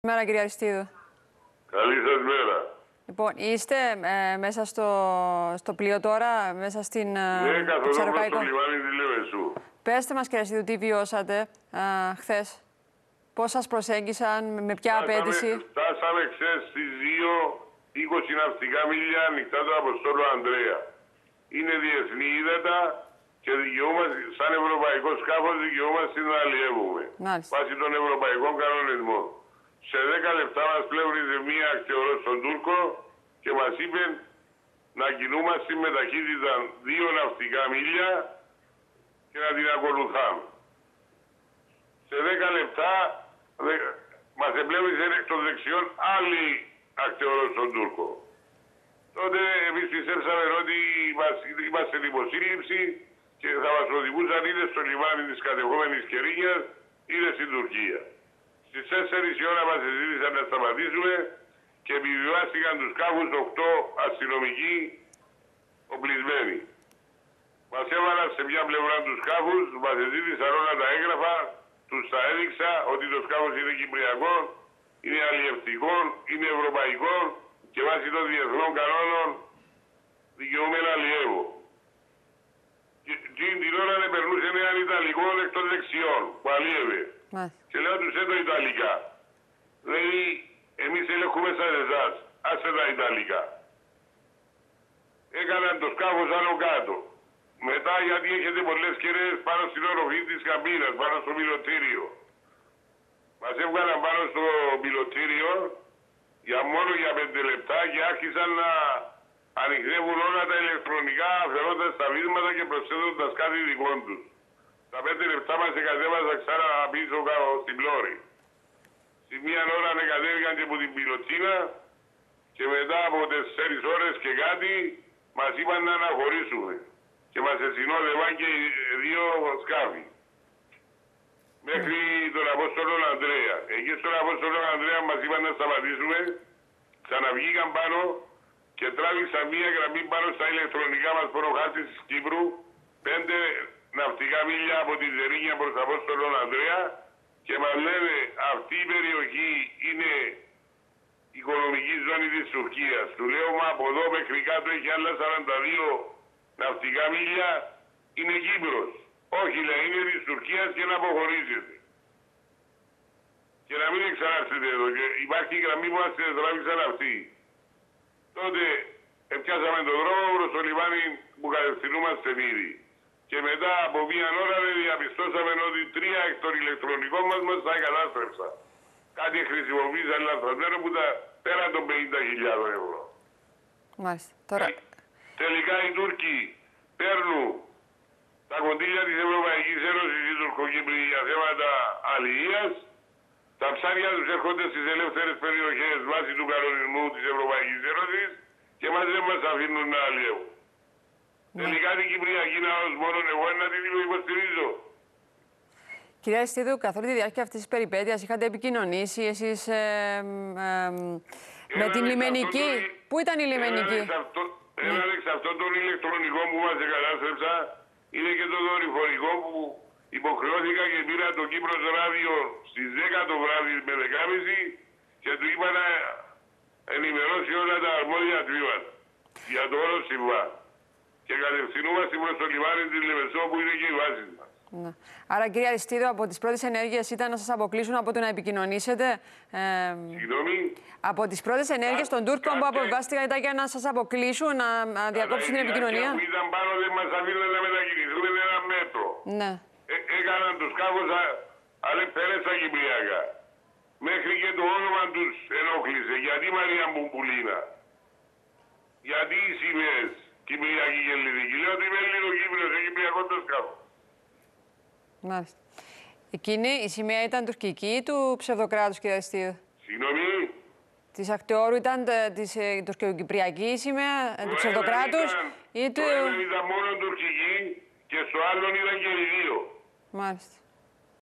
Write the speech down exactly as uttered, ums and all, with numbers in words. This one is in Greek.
Καλημέρα, κύριε Αριστίδου. Καλή σας μέρα. Λοιπόν, είστε ε, μέσα στο, στο πλοίο τώρα, μέσα στην Ναι, καθοδόν προς Ψαροκαϊκό. το λιμάνι της Λεμεσού. Πέστε μας, κύριε Αριστίδου, τι βιώσατε ε, χθες. Πώς σας προσέγγισαν, με, με ποια Φτάσαμε, απέτηση. φτάσαμε χθες στις δύο είκοσι ναυτικά μίλια ανοιχτά του Αποστόλου Ανδρέα. Είναι διεθνή ύδατα και δικαιούμαστε, σαν ευρωπαϊκό σκάφος δικαιούμαστε να αλλιεύουμε. Μάλιστα. Βάσει των ευρωπαϊκών κανονισμών. Σε δέκα λεπτά μας πλεύριζε μία ακτιορός στον Τούρκο και μας είπε να κινούμαστε με ταχύτητα δύο ναυτικά μίλια και να την ακολουθάμε. Σε δέκα λεπτά δε, μας επλεύριζε εκ των δεξιών άλλη ακτιορός στον Τούρκο. Τότε εμείς πιστέψαμε ότι είμαστε στην υποσύλληψη και θα μας οδηγούσαν είτε στο λιμάνι της κατεχόμενης Κερίνιας είτε στην Τουρκία. Στις τέσσερις η ώρα μας ζήτησαν να σταματήσουμε και επιβιβάστηκαν τους σκάφους οκτώ αστυνομικοί οπλισμένοι. Μας έβαλαν σε μια πλευρά τους σκάφους, μας ζήτησαν όλα τα έγγραφα, τους τα έδειξα ότι το σκάφος είναι κυπριακό, είναι αλλιευτικό, είναι ευρωπαϊκό και βάσει των διεθνών κανόνων δικαιούμαι να αλλιεύω. Και την ώρα δεν περνούσε έναν Ιταλικό εκ των δεξιών που αλλιεύε. Μάλιστα. Και λέω τους έτω Ιταλικά. Λέει, εμείς ελέγχουμε σαν εσάς, άσε τα Ιταλικά. Έκαναν το σκάφος άνω κάτω. Μετά, γιατί έχετε πολλές κεραίες πάνω στην οροφή της καμπίνας, πάνω στο πιλωτήριο. Μας έβγαλαν πάνω στο πιλωτήριο για μόνο για πέντε λεπτά και άρχισαν να ανοιχνεύουν όλα τα ηλεκτρονικά, αφαιρώντας τα βίσματα και προσθέτοντας κάτι δικό τους. Τα πέντε λεπτά μας εκατέβαζα ξανά πίσω κάτω στην πλώρη. Στη μία ώρα ανεκατέβηκαν και από την πιλωτίνα και μετά από τέσσερις ώρες και κάτι μας είπαν να αναχωρήσουμε. Και μας συνόδευαν και δύο σκάφη. Μέχρι τον Απόστολο Ανδρέα. Εκεί στον Απόστολο Ανδρέα μας είπαν να σταματήσουμε, ξαναβγήκαν πάνω και τράβηξαν μία γραμμή πάνω στα ηλεκτρονικά μας προχάρτης της Κύπρου, πέντε ναυτικά μίλια από τη Ζερίνια προς Απόστολο Ανδρέα και μας λένε αυτή η περιοχή είναι οικονομική ζώνη της Τουρκίας. Του λέω μα από εδώ μέχρι κάτω έχει άλλα σαράντα δύο ναυτικά μίλια, είναι Κύπρος. Όχι λέει, είναι της Τουρκίας και να αποχωρήσετε. Και να μην εξανάρθετε εδώ. Και υπάρχει γραμμή που μας τράβηξαν αυτοί. Τότε επιάσαμε τον δρόμο προς το λιμάνι που κατευθυνούμαστε ήδη. Και μετά από μία ώρα διαπιστώσαμε ότι τρία εκ των ηλεκτρονικών μας μας τα εγκατάστρεψαν. Κάτι χρησιμοποίησαν λαθασμένο που ήταν πέραν των πενήντα χιλιάδες ευρώ. Μάλιστα. Τώρα... Ε, τελικά οι Τούρκοι παίρνουν τα κονδύλια της Ευρωπαϊκής Ένωσης οι Τουρκοκύπροι για θέματα αλληλείας. Τα ψάρια τους έρχονται στις ελεύθερες περιοχές βάσει του κανονισμού της Ευρωπαϊκής Ένωσης και μας δεν μας αφήνουν να αλλιεύουν. Ναι. Τελικά την Κυπριακή Ναός μόνο εγώ να την υποστηρίζω. Κύριε Αριστίδου, καθ' όλη τη διάρκεια αυτής της περιπέτειας είχατε επικοινωνήσει εσείς ε, ε, με την λιμενική. Το... Πού ήταν η λιμενική? Έναν εξ αυτών των ηλεκτρονικών που μας εγκατάστρεψα είναι και το δορυφορικό που υποχρεώθηκα και πήρα το Κύπρος Ράδιο στις δέκα το βράδυ με δεκάμιση και του είπα να ενημερώσει όλα τα αρμόδια τμήματα για το όλο συμβάν. Και κατευθυνούμαστε προς το λιμάνι της Λεμεσό που είναι και η βάση μας. Ναι. Άρα, κύριε Αριστίδου, από τις πρώτες ενέργειες ήταν να σας αποκλείσουν από το να επικοινωνήσετε. Ε, Συγγνώμη. Από τις πρώτες ενέργειες των Τούρκων που αποβιβάστηκαν ήταν για να σας αποκλείσουν, να, να διακόψουν την επικοινωνία. Που ήταν πάνω δεν μας αφήνουν να μετακινηθούμε ένα μέτρο. Ναι. Ε, έκαναν τους σκάφους αλλά πέρες στα Κυπριακά. Μέχρι και το όνομα τους ενόχλησε. Γιατί Μαρία Μπουμπουλίνα? Γιατί οι σημαίες Κυπριακή και Ελληνική? Λέω ότι είμαι Ελληνοκύπριος, είναι Κυπριακό το σκάφο. Μάλιστα. Εκείνη η σημαία ήταν τουρκική του ψευδοκράτους, κύριε Αριστίδου? Συγγνώμη. Της Ακτεώρου ήταν της ε, τουρκοκυπριακή σημαία του ψευδοκράτους ή του... Το ένα ήταν μόνο τουρκική και στο άλλο ήταν και οι δύο. Μάλιστα.